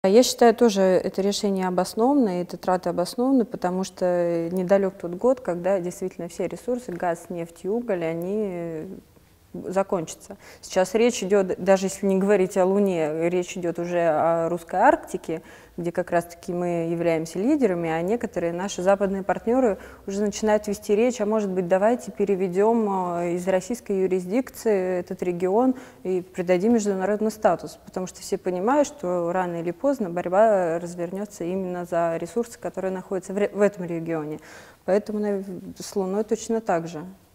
Я считаю, тоже это решение обоснованное, эти траты обоснованы, потому что недалек тот год, когда действительно все ресурсы, газ, нефть и уголь, они закончатся. Сейчас речь идет, даже если не говорить о Луне, речь идет уже о русской Арктике, где как раз-таки мы являемся лидерами, а некоторые наши западные партнеры уже начинают вести речь, а может быть, давайте переведем из российской юрисдикции этот регион и придадим международный статус, потому что все понимают, что рано или поздно борьба развернется именно за ресурсы, которые находятся в этом регионе. Поэтому с Луной точно так же.